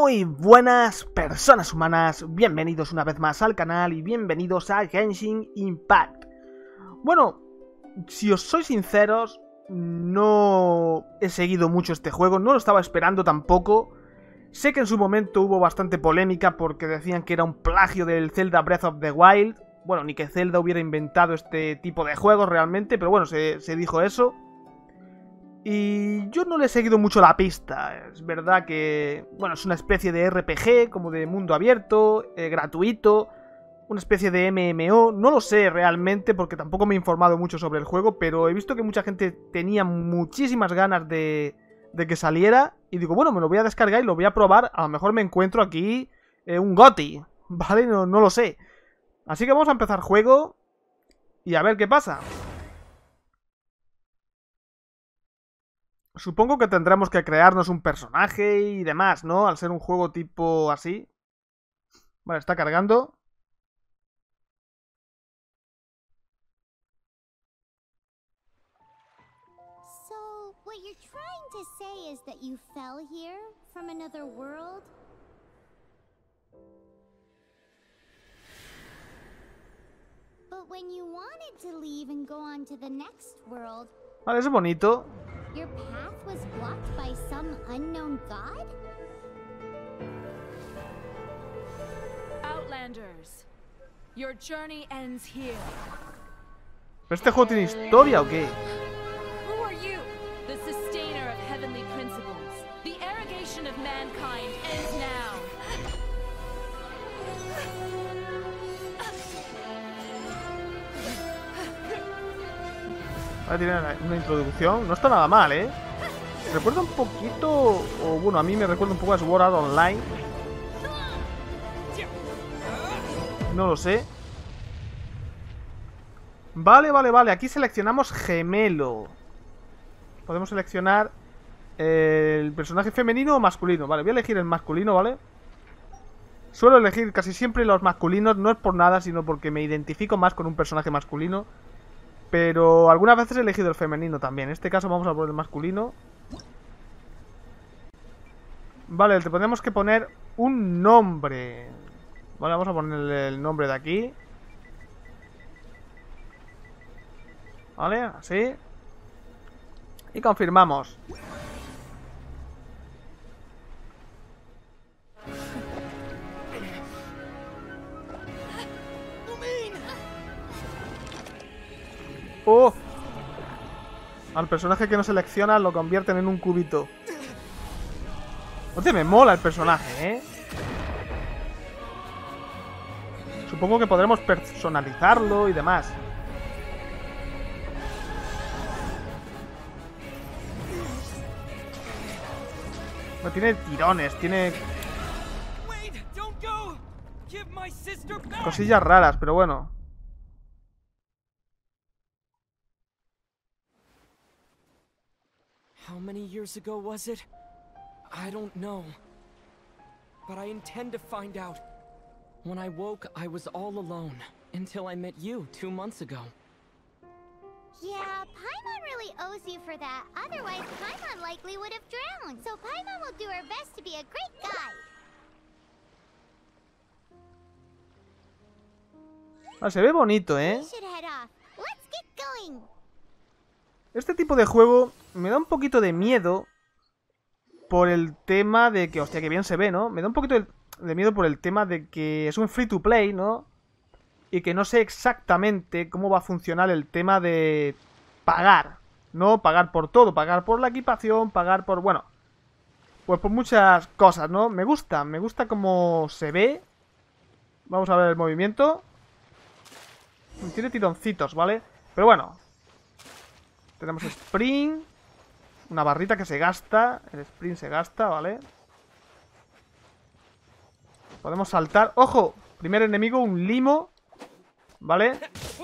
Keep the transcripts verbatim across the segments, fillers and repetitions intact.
Muy buenas personas humanas, bienvenidos una vez más al canal y bienvenidos a Genshin Impact. Bueno, si os soy sinceros, no he seguido mucho este juego, no lo estaba esperando tampoco. Sé que en su momento hubo bastante polémica porque decían que era un plagio del Zelda Breath of the Wild. Bueno, ni que Zelda hubiera inventado este tipo de juegos realmente, pero bueno, se, se dijo eso. Y yo no le he seguido mucho la pista. Es verdad que, bueno, es una especie de R P G, como de mundo abierto, eh, gratuito, una especie de M M O. No lo sé realmente porque tampoco me he informado mucho sobre el juego, pero he visto que mucha gente tenía muchísimas ganas de, de que saliera. Y digo, bueno, me lo voy a descargar y lo voy a probar. A lo mejor me encuentro aquí eh, un GOTY, ¿vale? No, no lo sé. Así que vamos a empezar juego y a ver qué pasa. Supongo que tendremos que crearnos un personaje y demás, ¿no? Al ser un juego tipo así. Vale, está cargando. So, what you're trying to say is that you fell here from another world? But when you wanted to leave and go on to the next world, Vale, es bonito. your path was blocked by some unknown god? Outlanders, your journey ends here. ¿Pero este juego tiene historia o qué? Who are you? The sustainer of heavenly principles. The arrogation of mankind ends now. Ahora tiene una introducción. No está nada mal, ¿eh? Recuerda un poquito... O bueno, a mí me recuerda un poco a Sword Art Online. No lo sé. Vale, vale, vale. Aquí seleccionamos gemelo. Podemos seleccionar el personaje femenino o masculino. Vale, voy a elegir el masculino, ¿vale? Suelo elegir casi siempre los masculinos. No es por nada, sino porque me identifico más con un personaje masculino. Pero algunas veces he elegido el femenino también. En este caso vamos a poner el masculino. Vale, le tenemos que poner un nombre. Vale, vamos a ponerle el nombre de aquí. Vale, así. Y confirmamos. ¡Oh! Al personaje que no selecciona lo convierten en un cubito. Oye, me mola el personaje, ¿eh? Supongo que podremos personalizarlo y demás. No tiene tirones, tiene cosillas raras, pero bueno. How many years ago was it? I don't know. But I intend to find out. When I woke, I was all alone. Until I met you two months ago. Yeah, Paimon really owes you for that. Otherwise, Paimon likely would have drowned. So Paimon will do her best to be a great guide. Ah, se ve bonito, ¿eh? We should head off. Let's get going. Este tipo de juego me da un poquito de miedo por el tema de que... Hostia, que bien se ve, ¿no? Me da un poquito de, de miedo por el tema de que es un free to play, ¿no? Y que no sé exactamente cómo va a funcionar el tema de pagar, ¿no? Pagar por todo, pagar por la equipación, pagar por... Bueno, pues por muchas cosas, ¿no? Me gusta, me gusta cómo se ve. Vamos a ver el movimiento. Tiene tironcitos, ¿vale? Pero bueno. Tenemos sprint. Una barrita que se gasta. El sprint se gasta, ¿vale? Podemos saltar. ¡Ojo! Primer enemigo, un limo. ¿Vale?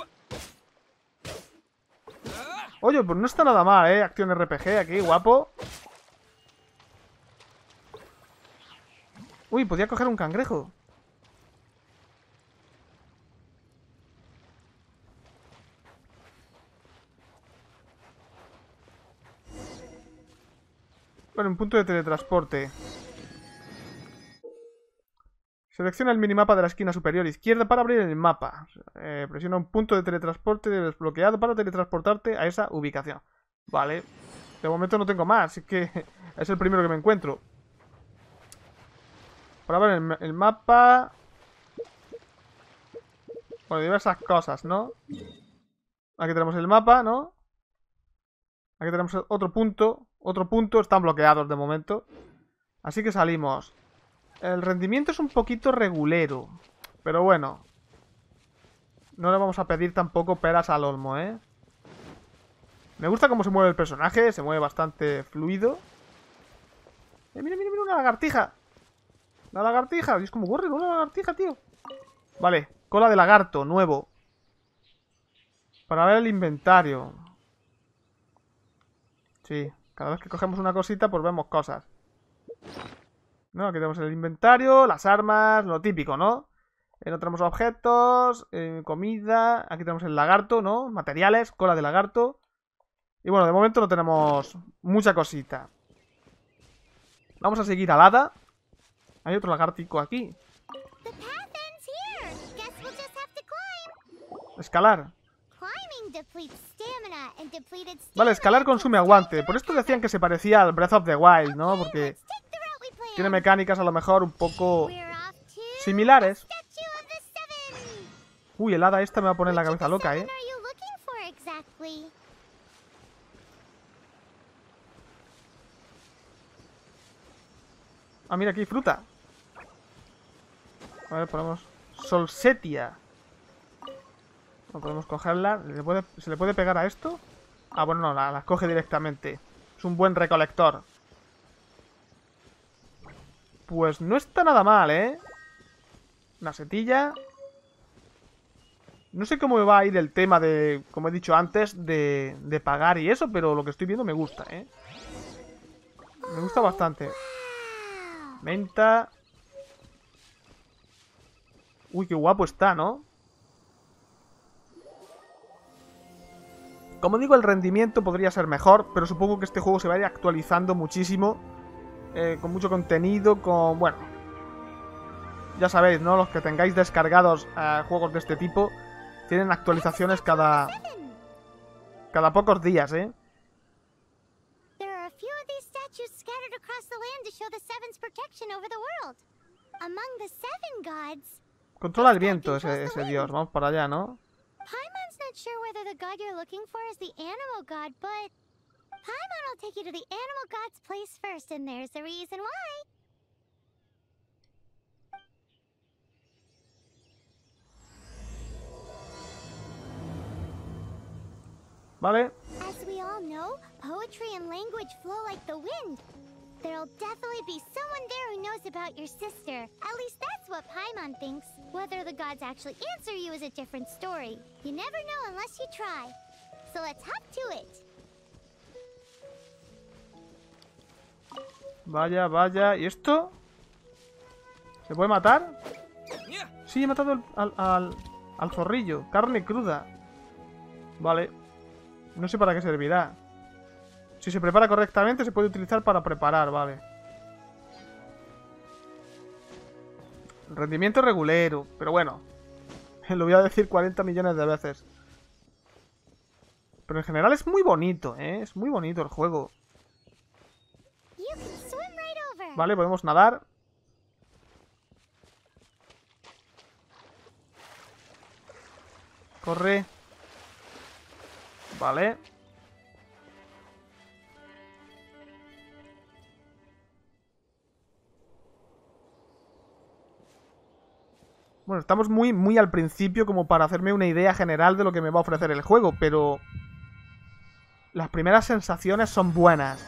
Oye, pues no está nada mal, ¿eh? Acción R P G aquí, guapo. Uy, podía coger un cangrejo. Bueno, un punto de teletransporte. Selecciona el minimapa de la esquina superior izquierda para abrir el mapa. Eh, presiona un punto de teletransporte desbloqueado para teletransportarte a esa ubicación. Vale. De momento no tengo más, así que es el primero que me encuentro. Para ver el, el mapa... Bueno, diversas cosas, ¿no? Aquí tenemos el mapa, ¿no? Aquí tenemos otro punto. Otro punto. Están bloqueados de momento. Así que salimos. El rendimiento es un poquito regulero. Pero bueno. No le vamos a pedir tampoco peras al olmo, ¿eh? Me gusta cómo se mueve el personaje. Se mueve bastante fluido. Eh, mira, mira, mira, una lagartija. La lagartija. Es como corre, una lagartija, tío. Vale, cola de lagarto, nuevo. Para ver el inventario. Sí, cada vez que cogemos una cosita, pues vemos cosas. No, aquí tenemos el inventario, las armas, lo típico, ¿no? Eh, no tenemos objetos, eh, comida. Aquí tenemos el lagarto, ¿no? Materiales, cola de lagarto. Y bueno, de momento no tenemos mucha cosita. Vamos a seguir al hada. Hay otro lagartico aquí. Escalar. Vale, escalar consume aguante. Por esto decían que se parecía al Breath of the Wild, ¿no? Porque tiene mecánicas a lo mejor un poco similares. Uy, el hada esta me va a poner la cabeza loca, ¿eh? Ah, mira, aquí hay fruta. A ver, ponemos Solsetia. No podemos cogerla. ¿Le puede, ¿Se le puede pegar a esto? Ah, bueno, no, la, la coge directamente. Es un buen recolector. Pues no está nada mal, ¿eh? Una setilla. No sé cómo va a ir el tema de, como he dicho antes, de, de pagar y eso, pero lo que estoy viendo me gusta, ¿eh? Me gusta bastante. Menta. Uy, qué guapo está, ¿no? Como digo, el rendimiento podría ser mejor, pero supongo que este juego se va a ir actualizando muchísimo. Eh, con mucho contenido, con... Bueno, ya sabéis, ¿no? Los que tengáis descargados eh, juegos de este tipo tienen actualizaciones cada... Cada pocos días, ¿eh? Controla el viento ese, ese dios. Vamos para allá, ¿no? Paimon's not sure whether the god you're looking for is the animal god, but Paimon will take you to the animal god's place first, and there's the reason why. Vale. As we all know, poetry and language flow like the wind. There'll definitely be someone there who knows about your sister. At least that's what Paimon thinks. Whether the gods actually answer you is a different story. You never know unless you try. So let's hop to it. Vaya, vaya. ¿Y esto? ¿Se puede matar? Sí, he matado al, al, al, al zorrillo. Carne cruda. Vale. No sé para qué servirá. Si se prepara correctamente, se puede utilizar para preparar, vale. Rendimiento regulero, pero bueno. Lo voy a decir cuarenta millones de veces. Pero en general es muy bonito, ¿eh? Es muy bonito el juego. Vale, podemos nadar. Corre. Vale. Bueno, estamos muy, muy al principio como para hacerme una idea general de lo que me va a ofrecer el juego, pero las primeras sensaciones son buenas.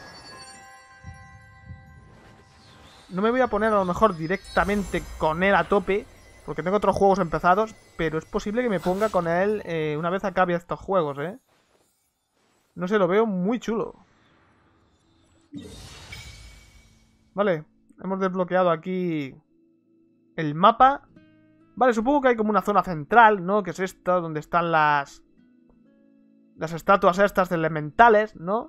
No me voy a poner a lo mejor directamente con él a tope, porque tengo otros juegos empezados, pero es posible que me ponga con él eh, una vez acabe estos juegos, ¿eh? No sé, lo veo muy chulo. Vale, hemos desbloqueado aquí el mapa. Vale, supongo que hay como una zona central, ¿no? Que es esta, donde están las... Las estatuas estas de elementales, ¿no?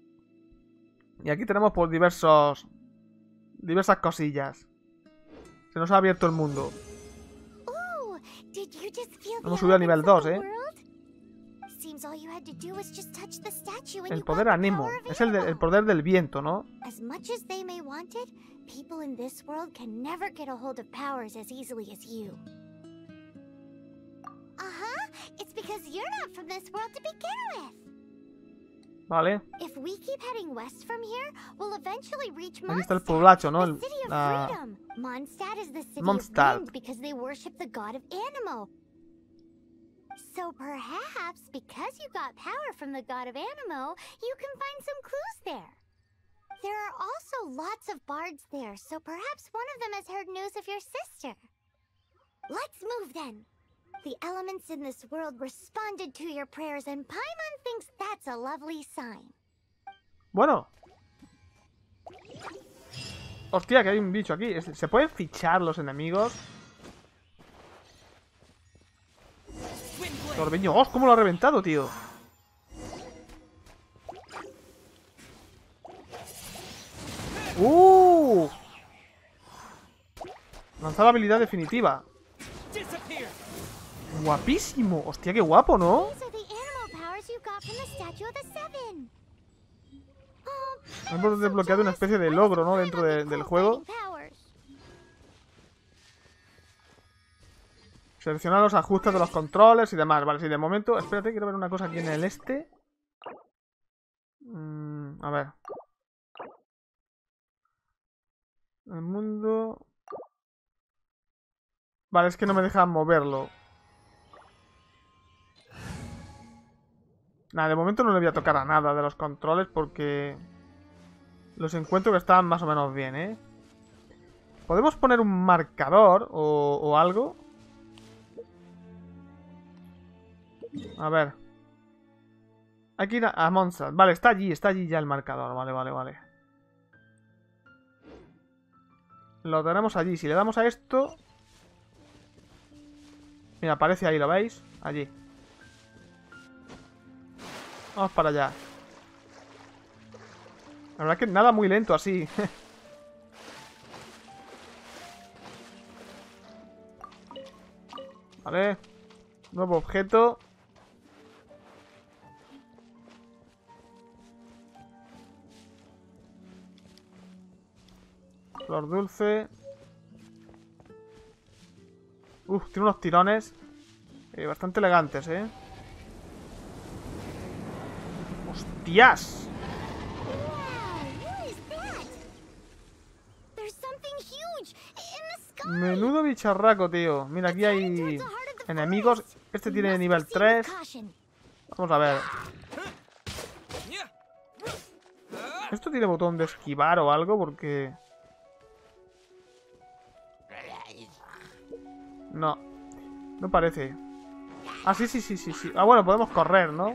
Y aquí tenemos pues diversos... Diversas cosillas. Se nos ha abierto el mundo. Ooh, did you just feel the Hemos subido a nivel elements of dos, the ¿eh? world? Seems all you had to do was just touch the statue and El you poder got the anemo. power of Es el, de- el Anemo. poder del viento, ¿no? As much as they may want it, people in this world can never get a hold of powers as easily as you. Uh-huh. It's because you're not from this world to begin with. Vale. If we keep heading west from here, we'll eventually reach Aquí está el Mondstadt, poblacho, ¿no? the El- city of la- freedom. Mondstadt is the city Mondstadt. of wind because they worship the god of Anemo. So perhaps because you got power from the god of Anemo, you can find some clues there. There are also lots of bards there, so perhaps one of them has heard news of your sister. Let's move then. The elements in this world responded to your prayers, and Paimon thinks that's a lovely sign. Bueno. Hostia, que hay un bicho aquí. Es- ¿Se pueden fichar los enemigos? Torbeño. ¡Oh! ¿Cómo lo ha reventado, tío? ¡Uh! Lanzar la habilidad definitiva. Disappear. Guapísimo. Hostia, qué guapo, ¿no? These are the animal powers you got from the Statue of the Seven. Oh, Hemos desbloqueado una especie de logro, ¿no? Dentro de- del juego. Seleccionar los ajustes de los controles y demás. Vale, sí, de momento... Espérate, quiero ver una cosa aquí en el este. Mm, a ver. El mundo... Vale, es que no me deja moverlo. Nada, de momento no le voy a tocar a nada de los controles porque... Los encuentro que están más o menos bien, ¿eh? ¿Podemos poner un marcador o, o algo? A ver. Hay que ir a, a Mondstadt. Vale, está allí, está allí ya el marcador. Vale, vale, vale. Lo tenemos allí. Si le damos a esto... Mira, aparece ahí, ¿lo veis? Allí. Vamos para allá. La verdad que nada muy lento así. Vale. Nuevo objeto. Flor dulce. Uf, tiene unos tirones eh, bastante elegantes, ¿eh? ¡Hostias! Wow, what is that? There's something huge in the sky. Menudo bicharraco, tío. Mira, aquí hay enemigos. Este tiene nivel tres. Vamos a ver. ¿Esto tiene botón de esquivar o algo? Porque... No. No parece. Ah, sí, sí, sí, sí, sí. Ah, bueno, podemos correr, ¿no?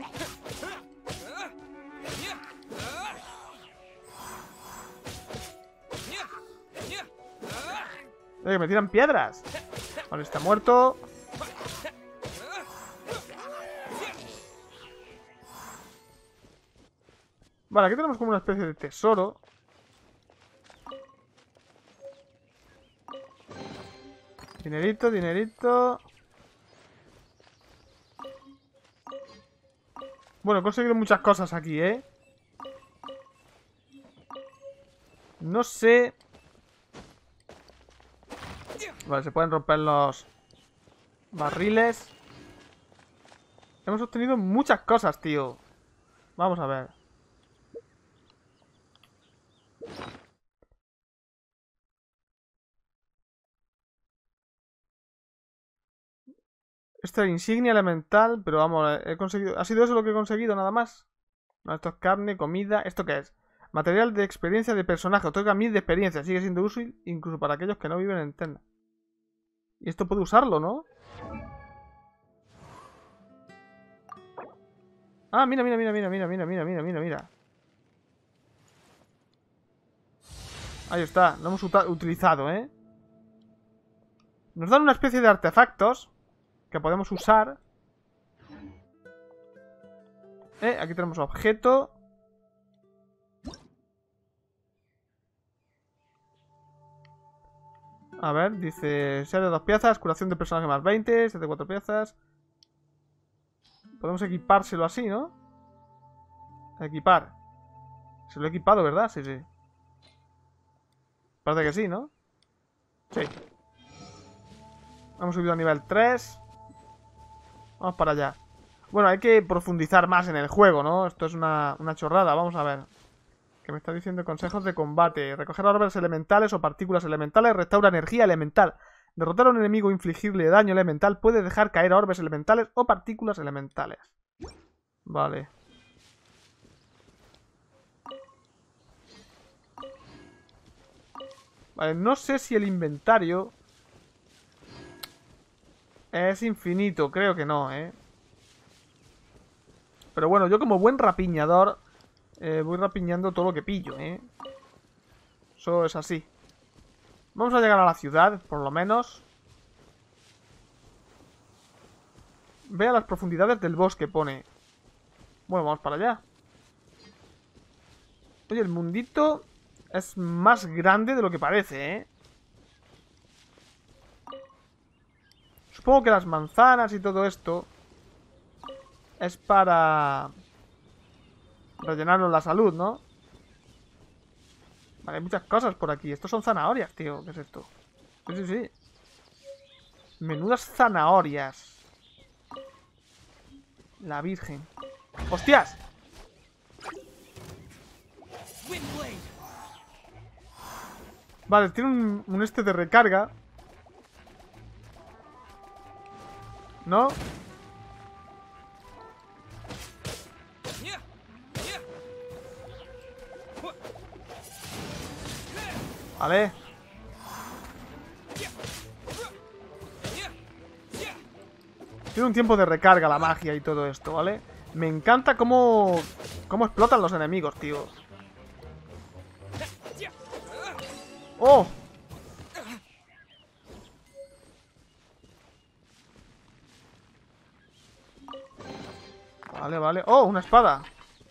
Eh, que me tiran piedras. Vale, está muerto. Vale, aquí tenemos como una especie de tesoro. Dinerito, dinerito. Bueno, he conseguido muchas cosas aquí, ¿eh? No sé... Vale, se pueden romper los barriles. Hemos obtenido muchas cosas, tío. Vamos a ver. Esta insignia elemental, pero vamos, he conseguido... ¿Ha sido eso lo que he conseguido, nada más? No, esto es carne, comida... ¿Esto qué es? Material de experiencia de personaje. Otorga mil de experiencia. Sigue siendo útil incluso para aquellos que no viven en Tenda. Y esto puede usarlo, ¿no? Ah, mira, mira, mira, mira, mira, mira, mira, mira, mira, mira. Ahí está, lo hemos utilizado, ¿eh? Nos dan una especie de artefactos que podemos usar. Eh, aquí tenemos objeto. A ver, dice... Set de dos piezas, curación de personaje más veinte, set de cuatro piezas. Podemos equipárselo así, ¿no? Equipar. Se lo he equipado, ¿verdad? Sí, sí. Parece que sí, ¿no? Sí. Hemos subido a nivel tres. Vamos para allá. Bueno, hay que profundizar más en el juego, ¿no? Esto es una, una chorrada, vamos a ver. Que me está diciendo consejos de combate. Recoger orbes elementales o partículas elementales restaura energía elemental. Derrotar a un enemigo o infligirle daño elemental puede dejar caer orbes elementales o partículas elementales. Vale. Vale, no sé si el inventario es infinito, creo que no, ¿eh? Pero bueno, yo como buen rapiñador eh, voy rapiñando todo lo que pillo, ¿eh? Eso es así. Vamos a llegar a la ciudad, por lo menos. Vea las profundidades del bosque, pone. Bueno, vamos para allá. Oye, el mundito es más grande de lo que parece, ¿eh? Supongo que las manzanas y todo esto es para rellenarnos la salud, ¿no? Vale, hay muchas cosas por aquí. Estos son zanahorias, tío. ¿Qué es esto? Sí, sí, sí. Menudas zanahorias. La virgen. ¡Hostias! Vale, tiene un, un este de recarga. ¿No? Vale. Tiene un tiempo de recarga la magia y todo esto, ¿vale? Me encanta cómo... cómo explotan los enemigos, tío. ¡Oh! Vale, vale. ¡Oh! Una espada.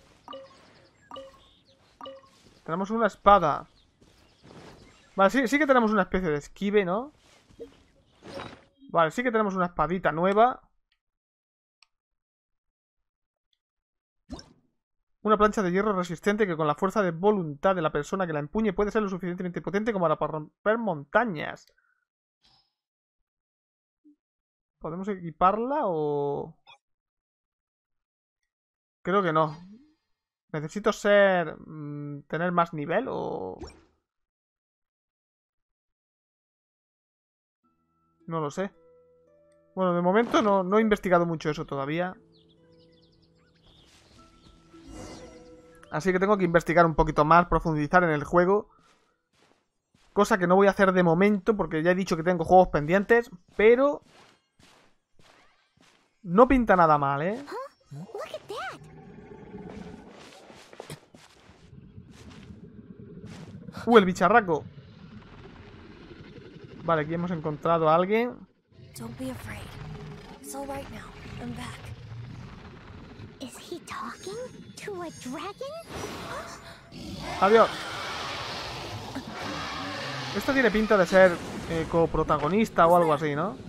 Tenemos una espada. Vale, sí, sí que tenemos una especie de esquive, ¿no? Vale, sí que tenemos una espadita nueva. Una plancha de hierro resistente que con la fuerza de voluntad de la persona que la empuñe puede ser lo suficientemente potente como para romper montañas. ¿Podemos equiparla o...? Creo que no. ¿Necesito ser... Mmm, tener más nivel o...? No lo sé. Bueno, de momento no, no he investigado mucho eso todavía. Así que tengo que investigar un poquito más, profundizar en el juego. Cosa que no voy a hacer de momento porque ya he dicho que tengo juegos pendientes. Pero... no pinta nada mal, ¿eh? Uh, el bicharraco. Vale, aquí hemos encontrado a alguien. Don't be afraid. It's all right now. I'm back. Is he talking to a dragon? Adiós. Esta tiene pinta de ser eh, coprotagonista o algo así, ¿no?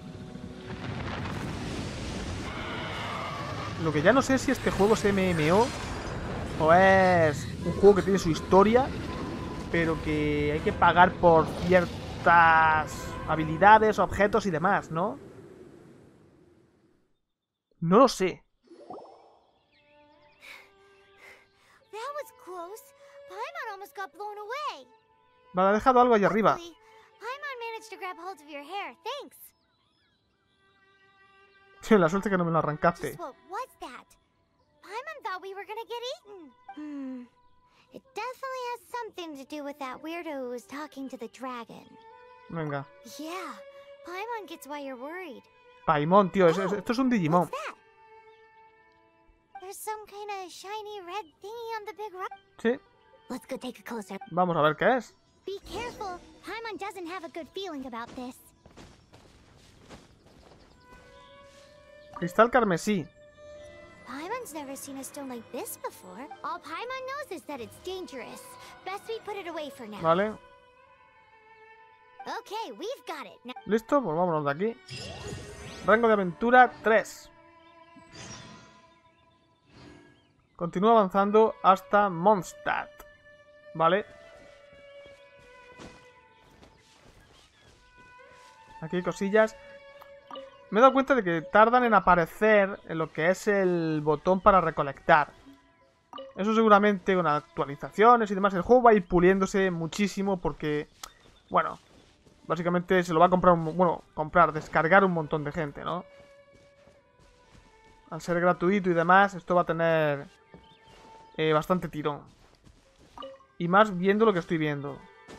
Lo que ya no sé es si este juego es M M O o es un juego que tiene su historia, pero que hay que pagar por ciertas habilidades, objetos y demás, ¿no? No lo sé. That was close. Paimon almost got blown away. Vale, ha dejado algo ahí arriba. Luckily, Paimon managed to grab hold of your hair. Thanks. Tío, la suerte que no me lo arrancaste. Just what was that? Paimon thought we were gonna get eaten. Hmm. It definitely has something to do with that weirdo who was talking to the dragon. Venga. Yeah, Paimon gets why you're worried. Paimon, tío, es, es, esto es un Digimon. What's that? There's some kind of shiny red thingy on the big rock. Sí. Let's go take a closer. Vamos a ver qué es. Be careful. Paimon doesn't have a good feeling about this. Cristal carmesí. Paimon's never seen a stone like this before. All Paimon knows is that it's dangerous. Best we put it away for now. Vale. Okay, we've got it. Now ¿Listo? Pues vámonos de aquí. Rango de aventura tres. Continúa avanzando hasta Mondstadt. Vale. Aquí hay cosillas. Me he dado cuenta de que tardan en aparecer en lo que es el botón para recolectar. Eso seguramente con actualizaciones y demás el juego va a ir puliéndose muchísimo porque, bueno, básicamente se lo va a comprar, un, bueno, comprar, descargar un montón de gente, ¿no? Al ser gratuito y demás, esto va a tener eh, bastante tirón. Y más viendo lo que estoy viendo.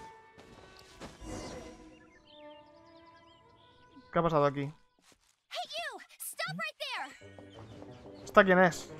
¿Qué ha pasado aquí? Hey you! Stop right there! ¿Esta quién es?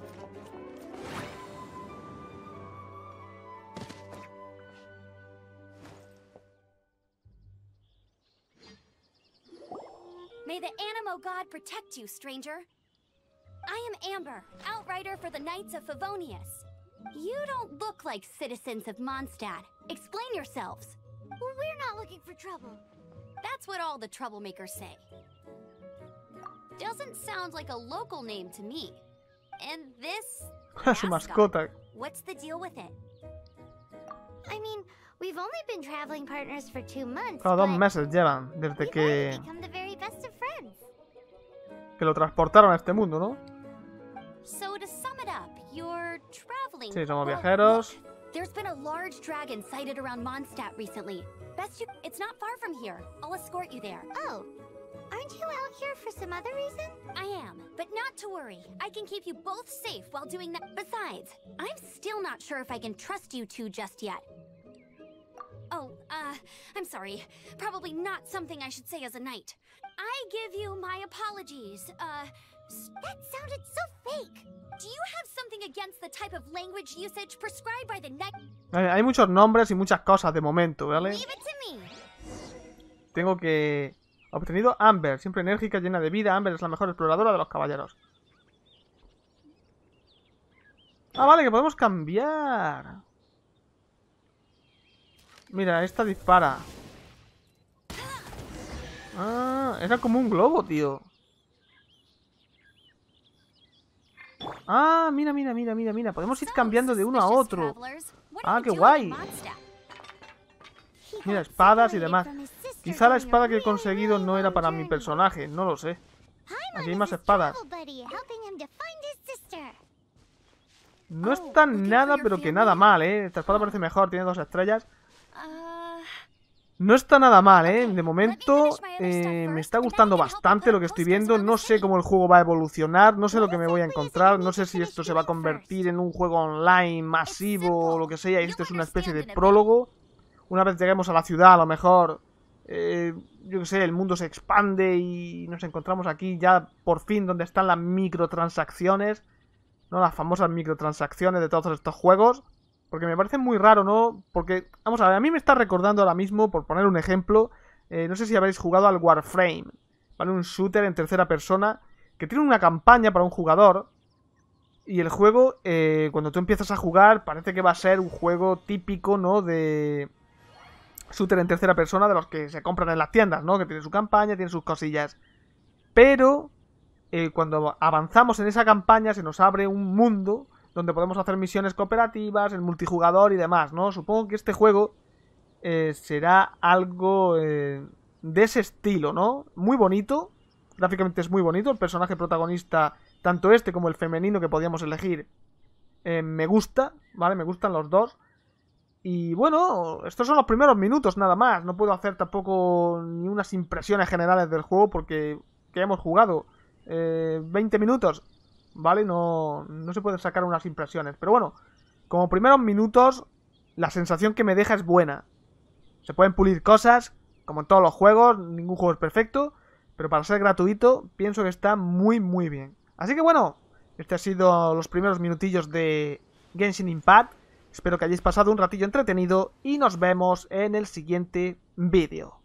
May the Animo God protect you, stranger. I am Amber, outrider for the Knights of Favonius. You don't look like citizens of Mondstadt. Explain yourselves. Well, we're not looking for trouble. That's what all the troublemakers say. Doesn't sound like a local name to me. And this Su mascota. What's the deal with it? I mean, we've only been traveling partners for two months, Claro, dos but meses llevan desde we've que, already become the very best of friends. que lo transportaron a este mundo, ¿no? So to sum it up, you're traveling. Sí, somos Well, viajeros. look, there's been a large dragon sighted around Mondstadt recently. Best you... It's not far from here. I'll escort you there. Oh, aren't you out here for some other reason? I am, but not to worry. I can keep you both safe while doing that. Besides, I'm still not sure if I can trust you two just yet. Oh, uh, I'm sorry. Probably not something I should say as a knight. I give you my apologies. Uh, s- That sounded so fake. do you have something against the type of language usage prescribed by the knight? Hay, hay muchos nombres y muchas cosas de momento, ¿vale? Leave it to me. Tengo que... Obtenido Amber, siempre enérgica, llena de vida. Amber es la mejor exploradora de los caballeros. Ah, vale, que podemos cambiar. Mira, esta dispara. Ah, era como un globo, tío. Ah, mira, mira, mira, mira, mira. Podemos ir cambiando de uno a Suspicious otro. travelers. What Ah, are you qué doing guay. in Mondstadt? He Mira, got espadas y separated demás. from his sister Quizá la during a espada que he really, conseguido really no era long para mi journey. personaje, no lo sé. Paimon Aquí hay is más his espadas. travel buddy, helping him to find his sister. No Oh, está looking nada, for your pero que family? nada mal, ¿eh? Esta espada parece mejor, tiene dos estrellas. Uh, No está nada mal, ¿eh? Ok, De momento let me finish my other stuff eh, me first, está and then gustando we can help bastante put lo que estoy posters viendo. around No the sé city. cómo el juego va a evolucionar, no sé lo que me voy a What exactly is it encontrar, you no need sé to si finish esto se va a doing convertir first? en un juego online masivo o lo que sea, y You esto es una especie de understand in a bit. prólogo. Una vez lleguemos a la ciudad, a lo mejor, eh, yo qué sé, el mundo se expande y nos encontramos aquí ya por fin donde están las microtransacciones, ¿no? Las famosas microtransacciones de todos estos juegos. Porque me parece muy raro, ¿no? Porque, vamos a ver, a mí me está recordando ahora mismo, por poner un ejemplo, eh, no sé si habréis jugado al Warframe, ¿vale? Un shooter en tercera persona que tiene una campaña para un jugador. Y el juego, eh, cuando tú empiezas a jugar, parece que va a ser un juego típico, ¿no? De shooter en tercera persona de los que se compran en las tiendas, ¿no? Que tiene su campaña, tiene sus cosillas. Pero, eh, cuando avanzamos en esa campaña, se nos abre un mundo donde podemos hacer misiones cooperativas, el multijugador y demás, ¿no? Supongo que este juego eh, será algo eh, de ese estilo, ¿no? Muy bonito, gráficamente es muy bonito, el personaje protagonista, tanto este como el femenino que podíamos elegir, eh, me gusta, ¿vale? Me gustan los dos. Y bueno, estos son los primeros minutos nada más, no puedo hacer tampoco ni unas impresiones generales del juego porque que hemos jugado eh, veinte minutos. ¿Vale? No, no se pueden sacar unas impresiones. Pero bueno, como primeros minutos, la sensación que me deja es buena. Se pueden pulir cosas, como en todos los juegos, ningún juego es perfecto. Pero para ser gratuito, pienso que está muy, muy bien. Así que bueno, este ha sido los primeros minutillos de Genshin Impact. Espero que hayáis pasado un ratillo entretenido y nos vemos en el siguiente vídeo.